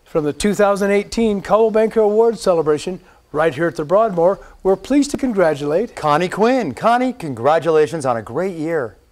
From the 2018 Cowabunga Awards celebration right here at the Broadmoor, we're pleased to congratulate Connie Quinn. Connie, congratulations on a great year.